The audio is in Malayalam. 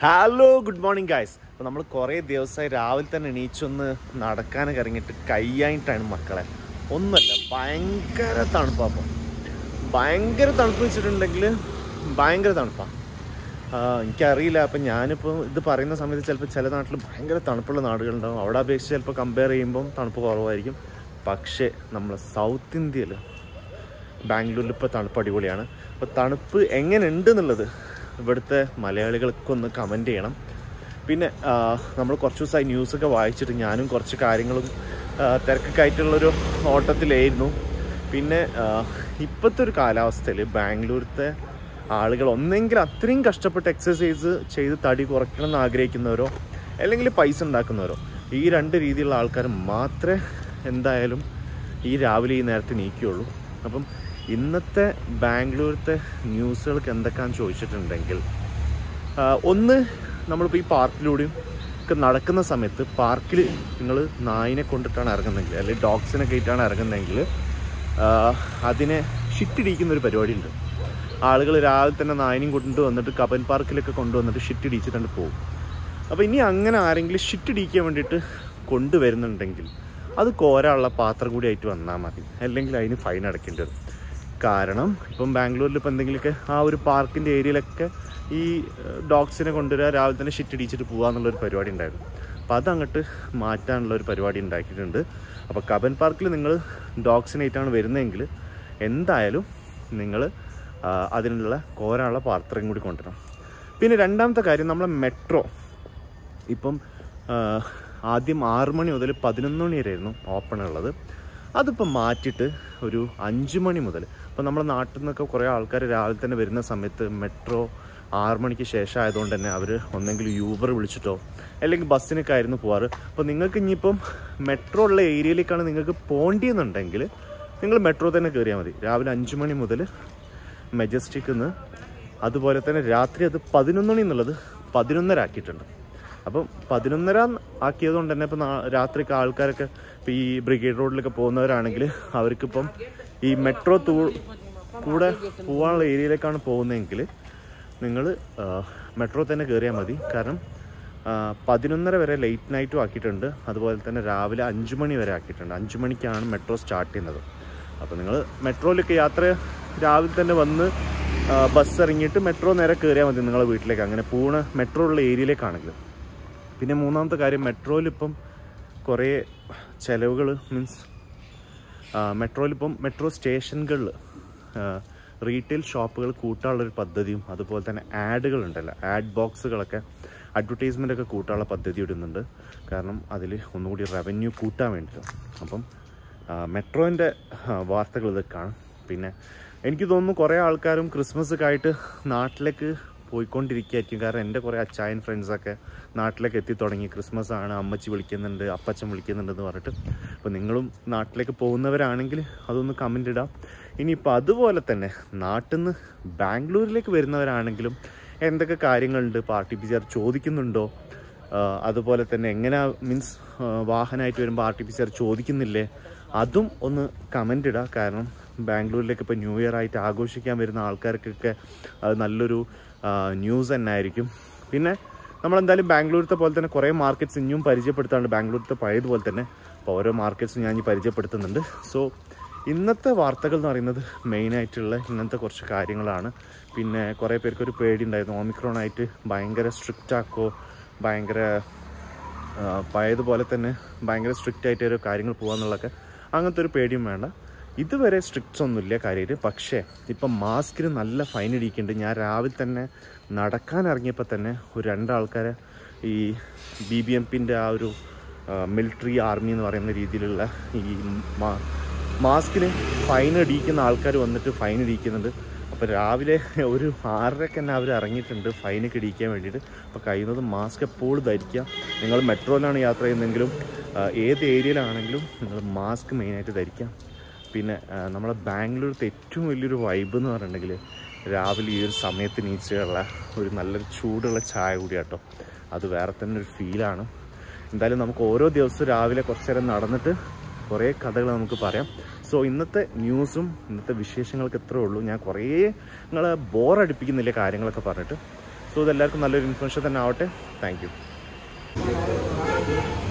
Hello good morning guys. അപ്പോൾ നമ്മൾ കുറേ ദിവസമായി രാവിലെ തന്നെ എണീച്ചൊന്ന് നടക്കാനൊക്കെ ഇറങ്ങിയിട്ട് കയ്യായിട്ടാണ് മക്കളെ. ഒന്നുമല്ല, ഭയങ്കര തണുപ്പാണ്. അപ്പോൾ ഭയങ്കര തണുപ്പ് വെച്ചിട്ടുണ്ടെങ്കിൽ ഭയങ്കര തണുപ്പാണ്. എനിക്കറിയില്ല. അപ്പം ഞാനിപ്പോൾ ഇത് പറയുന്ന സമയത്ത് ചിലപ്പോൾ ചില നാട്ടിൽ ഭയങ്കര തണുപ്പുള്ള നാടുകളുണ്ടാകും. അവിടെ അപേക്ഷിച്ച് ചിലപ്പോൾ കമ്പയർ ചെയ്യുമ്പം തണുപ്പ് കുറവായിരിക്കും. പക്ഷേ നമ്മൾ സൗത്ത് ഇന്ത്യയിൽ ബാംഗ്ലൂരിൽ ഇപ്പോൾ തണുപ്പ് അടിപൊളിയാണ്. അപ്പോൾ തണുപ്പ് എങ്ങനെയുണ്ട് എന്നുള്ളത് ഇവിടുത്തെ മലയാളികൾക്ക് ഒന്ന് കമൻറ്റ് ചെയ്യണം. പിന്നെ നമ്മൾ കുറച്ച് ദിവസമായി ന്യൂസൊക്കെ വായിച്ചിട്ട് ഞാനും കുറച്ച് കാര്യങ്ങളും തിരക്കൊക്കെ ആയിട്ടുള്ളൊരു ഓട്ടത്തിലായിരുന്നു. പിന്നെ ഇപ്പോഴത്തെ ഒരു കാലാവസ്ഥയിൽ ബാംഗ്ലൂരത്തെ ആളുകൾ ഒന്നെങ്കിൽ അത്രയും കഷ്ടപ്പെട്ട് എക്സസൈസ് ചെയ്ത് തടി കുറയ്ക്കണം എന്ന് ആഗ്രഹിക്കുന്നവരോ അല്ലെങ്കിൽ പൈസ ഉണ്ടാക്കുന്നവരോ, ഈ രണ്ട് രീതിയിലുള്ള ആൾക്കാർ മാത്രമേ എന്തായാലും ഈ രാവിലെ ഈ നേരത്തെ നീക്കുകയുള്ളൂ. അപ്പം ഇന്നത്തെ ബാംഗ്ലൂരത്തെ ന്യൂസുകൾക്ക് എന്തൊക്കെയാണെന്ന് ചോദിച്ചിട്ടുണ്ടെങ്കിൽ, ഒന്ന്, നമ്മളിപ്പോൾ ഈ പാർക്കിലൂടെയും ഒക്കെ നടക്കുന്ന സമയത്ത് പാർക്കിൽ നിങ്ങൾ നായിനെ കൊണ്ടിട്ടാണ് ഇറങ്ങുന്നതെങ്കിൽ അല്ലെങ്കിൽ ഡോഗ്സിനെ കയറ്റാണ് ഇറങ്ങുന്നതെങ്കിൽ അതിനെ ഷിറ്റിടിക്കുന്നൊരു പരിപാടിയുണ്ട്. ആളുകൾ രാവിലെ തന്നെ നായിനെയും കൊണ്ട് വന്നിട്ട് കബൻ പാർക്കിലൊക്കെ കൊണ്ടുവന്നിട്ട് ഷിറ്റിടിച്ചിട്ടുണ്ട് പോകും. അപ്പോൾ ഇനി അങ്ങനെ ആരെങ്കിലും ഷിറ്റിടിക്കാൻ വേണ്ടിയിട്ട് കൊണ്ടുവരുന്നുണ്ടെങ്കിൽ അത് കോരാനുള്ള പാത്രം കൂടി ആയിട്ട് വന്നാൽ മതി, അല്ലെങ്കിൽ അതിന് ഫൈൻ അടയ്ക്കേണ്ടി വരും. കാരണം ഇപ്പം ബാംഗ്ലൂരിൽ ഇപ്പോൾ എന്തെങ്കിലുമൊക്കെ ആ ഒരു പാർക്കിൻ്റെ ഏരിയയിലൊക്കെ ഈ ഡോഗ്സിനെ കൊണ്ടുവരിക, രാവിലെ തന്നെ ഷിറ്റിടിച്ചിട്ട് പോകുക എന്നുള്ളൊരു പരിപാടി ഉണ്ടായിരുന്നു. അപ്പോൾ അതങ്ങോട്ട് മാറ്റാനുള്ളൊരു പരിപാടി ഉണ്ടാക്കിയിട്ടുണ്ട്. അപ്പോൾ കബൻ പാർക്കിൽ നിങ്ങൾ ഡോഗ്സിനായിട്ടാണ് വരുന്നതെങ്കിൽ എന്തായാലും നിങ്ങൾ അതിനുള്ള കോരാനുള്ള പാത്രം കൂടി കൊണ്ടുവരണം. പിന്നെ രണ്ടാമത്തെ കാര്യം, നമ്മളെ മെട്രോ ഇപ്പം ആദ്യം 6 മണി മുതൽ 11 മണി വരെയായിരുന്നു ഓപ്പൺ ഉള്ളത്. അതിപ്പോൾ മാറ്റിയിട്ട് ഒരു 5 മണി മുതൽ, ഇപ്പോൾ നമ്മുടെ നാട്ടിൽ നിന്നൊക്കെ കുറേ ആൾക്കാർ രാവിലെ തന്നെ വരുന്ന സമയത്ത് മെട്രോ 6 മണിക്ക് ശേഷം ആയതുകൊണ്ട് തന്നെ അവർ ഒന്നെങ്കിൽ യൂബർ വിളിച്ചിട്ടോ അല്ലെങ്കിൽ ബസ്സിനൊക്കെ ആയിരുന്നു പോവാറ്. അപ്പോൾ നിങ്ങൾക്ക് ഇനിയിപ്പം മെട്രോ ഉള്ള ഏരിയയിലേക്കാണ് നിങ്ങൾക്ക് പോകേണ്ടിയെന്നുണ്ടെങ്കിൽ നിങ്ങൾ മെട്രോ തന്നെ കയറിയാൽ മതി. രാവിലെ 5 മണി മുതൽ മെജസ്റ്റിക്കിൽ നിന്ന്, അതുപോലെ തന്നെ രാത്രി അത് 11 മണി എന്നുള്ളത് 11:30 ആക്കിയിട്ടുണ്ട്. അപ്പം 11:30 ആക്കിയത് കൊണ്ട് തന്നെ ഇപ്പം രാത്രിക്ക് ആൾക്കാരൊക്കെ ഇപ്പോൾ ഈ ബ്രിഗേഡ് റോഡിലൊക്കെ പോകുന്നവരാണെങ്കിൽ അവർക്കിപ്പം ഈ മെട്രോ കൂടെ പോകാനുള്ള ഏരിയയിലേക്കാണ് പോകുന്നതെങ്കിൽ നിങ്ങൾ മെട്രോ തന്നെ കയറിയാൽ മതി. കാരണം 11:30 വരെ ലേറ്റ് നൈറ്റും ആക്കിയിട്ടുണ്ട്. അതുപോലെ തന്നെ രാവിലെ 5 മണി വരെ ആക്കിയിട്ടുണ്ട്. 5 മണിക്കാണ് മെട്രോ സ്റ്റാർട്ട് ചെയ്യുന്നത്. അപ്പോൾ നിങ്ങൾ മെട്രോയിലൊക്കെ യാത്ര രാവിലെ തന്നെ വന്ന് ബസ് ഇറങ്ങിയിട്ട് മെട്രോ നേരെ കയറിയാൽ മതി നിങ്ങളെ വീട്ടിലേക്ക്, അങ്ങനെ പൂണ മെട്രോ ഉള്ള ഏരിയയിലേക്കാണെങ്കിലും. പിന്നെ മൂന്നാമത്തെ കാര്യം, മെട്രോയിലിപ്പം കുറേ ചിലവുകൾ മീൻസ് മെട്രോയിലിപ്പം മെട്രോ സ്റ്റേഷനുകളിൽ റീറ്റെയിൽ ഷോപ്പുകൾ കൂട്ടാനുള്ളൊരു പദ്ധതിയും അതുപോലെ തന്നെ ആഡുകളുണ്ടല്ലോ, ആഡ് ബോക്സുകളൊക്കെ അഡ്വർടൈസ്മെൻ്റൊക്കെ കൂട്ടാനുള്ള പദ്ധതി ഇടുന്നുണ്ട്. കാരണം അതിൽ ഒന്നുകൂടി റവന്യൂ കൂട്ടാൻ വേണ്ടിയിട്ട്. അപ്പം മെട്രോൻ്റെ വാർത്തകൾ ഇതൊക്കെയാണ്. പിന്നെ എനിക്ക് തോന്നുന്നു കുറേ ആൾക്കാരും ക്രിസ്മസൊക്കെ ആയിട്ട് നാട്ടിലേക്ക് പോയിക്കൊണ്ടിരിക്കുകയായിരിക്കും. കാരണം എൻ്റെ കുറേ അച്ചായൻ ഫ്രണ്ട്സൊക്കെ നാട്ടിലേക്ക് എത്തിത്തുടങ്ങി. ക്രിസ്മസ് ആണ്, അമ്മച്ചി വിളിക്കുന്നുണ്ട്, അപ്പച്ചൻ വിളിക്കുന്നുണ്ടെന്ന് പറഞ്ഞിട്ട്. അപ്പോൾ നിങ്ങളും നാട്ടിലേക്ക് പോകുന്നവരാണെങ്കിൽ അതൊന്ന് കമൻ്റ് ഇടാം. ഇനിയിപ്പോൾ അതുപോലെ തന്നെ നാട്ടിൽ നിന്ന് ബാംഗ്ലൂരിലേക്ക് വരുന്നവരാണെങ്കിലും എന്തൊക്കെ കാര്യങ്ങളുണ്ട്, ഇപ്പോൾ RT-PCR ചോദിക്കുന്നുണ്ടോ, അതുപോലെ തന്നെ എങ്ങനെ മീൻസ് വാഹനമായിട്ട് വരുമ്പോൾ RT-PCR ചോദിക്കുന്നില്ലേ, അതും ഒന്ന് കമൻ്റ് ഇടാം. കാരണം ബാംഗ്ലൂരിലേക്ക് ഇപ്പോൾ ന്യൂ ഇയർ ആയിട്ട് ആഘോഷിക്കാൻ വരുന്ന ആൾക്കാർക്കൊക്കെ അത് നല്ലൊരു ന്യൂസ് തന്നെ ആയിരിക്കും. പിന്നെ നമ്മളെന്തായാലും ബാംഗ്ലൂരത്തെ പോലെ തന്നെ കുറേ മാർക്കറ്റ്സ് ഇനിയും പരിചയപ്പെടുത്താറുണ്ട്, ബാംഗ്ലൂരത്തെ പഴയതുപോലെ തന്നെ. അപ്പോൾ ഓരോ മാർക്കറ്റ്സും ഞാൻ ഇനി പരിചയപ്പെടുത്തുന്നുണ്ട്. സോ ഇന്നത്തെ വാർത്തകൾ എന്ന് പറയുന്നത് മെയിനായിട്ടുള്ള ഇങ്ങനത്തെ കുറച്ച് കാര്യങ്ങളാണ്. പിന്നെ കുറേ പേർക്കൊരു പേടി ഉണ്ടായിരുന്നു, ഓമിക്രോൺ ആയിട്ട് ഭയങ്കര സ്ട്രിക്റ്റ് ആക്കോ, ഭയങ്കര പഴയതുപോലെ തന്നെ ഭയങ്കര സ്ട്രിക്റ്റ് ആയിട്ട് ഓരോ കാര്യങ്ങൾ പോകാമെന്നുള്ളതൊക്കെ. അങ്ങനത്തെ ഒരു പേടിയും വേണ്ട. ഇതുവരെ സ്ട്രിക്ട്സ് ഒന്നുമില്ല കാര്യമായിട്ട്. പക്ഷേ ഇപ്പം മാസ്കിന് നല്ല ഫൈൻ ഇടിക്കുന്നുണ്ട്. ഞാൻ രാവിലെ തന്നെ നടക്കാൻ ഇറങ്ങിയപ്പോൾ തന്നെ ഒരു 2 ആൾക്കാരെ ഈ BBMPൻ്റെ ആ ഒരു മിലിറ്ററി ആർമി എന്ന് പറയുന്ന രീതിയിലുള്ള ഈ മാസ്കിന് ഫൈൻ ഇടിക്കുന്ന ആൾക്കാർ വന്നിട്ട് ഫൈൻ ഇടിക്കുന്നുണ്ട്. അപ്പോൾ രാവിലെ ഒരു 6:30 തന്നെ അവർ ഇറങ്ങിയിട്ടുണ്ട് ഫൈനൊക്കെ ഇടിക്കാൻ വേണ്ടിയിട്ട്. അപ്പോൾ കഴിയുന്നത് മാസ്ക് എപ്പോഴും ധരിക്കുക. നിങ്ങൾ മെട്രോയിലാണ് യാത്ര ചെയ്യുന്നതെങ്കിലും ഏത് ഏരിയയിലാണെങ്കിലും നിങ്ങൾ മാസ്ക് മെയിനായിട്ട് ധരിക്കാം. പിന്നെ നമ്മളെ ബാംഗ്ലൂരത്തെ ഏറ്റവും വലിയൊരു വൈബ് എന്ന് പറഞ്ഞിട്ടുണ്ടെങ്കിൽ രാവിലെ ഈ ഒരു സമയത്ത് നീച്ചുള്ള ഒരു നല്ലൊരു ചൂടുള്ള ചായ കൂടി കേട്ടോ, അത് വേറെ തന്നെ ഒരു ഫീലാണ്. എന്തായാലും നമുക്ക് ഓരോ ദിവസവും രാവിലെ കുറച്ച് നേരം നടന്നിട്ട് കുറേ കഥകൾ നമുക്ക് പറയാം. സോ ഇന്നത്തെ ന്യൂസും ഇന്നത്തെ വിശേഷങ്ങൾക്ക് എത്രയേ ഉള്ളൂ. ഞാൻ കുറേ നിങ്ങളെ ബോറടിപ്പിക്കുന്നില്ല കാര്യങ്ങളൊക്കെ പറഞ്ഞിട്ട്. സോ ഇതെല്ലാവർക്കും നല്ലൊരു ഇൻഫർമേഷൻ തന്നെ ആവട്ടെ. Thank U.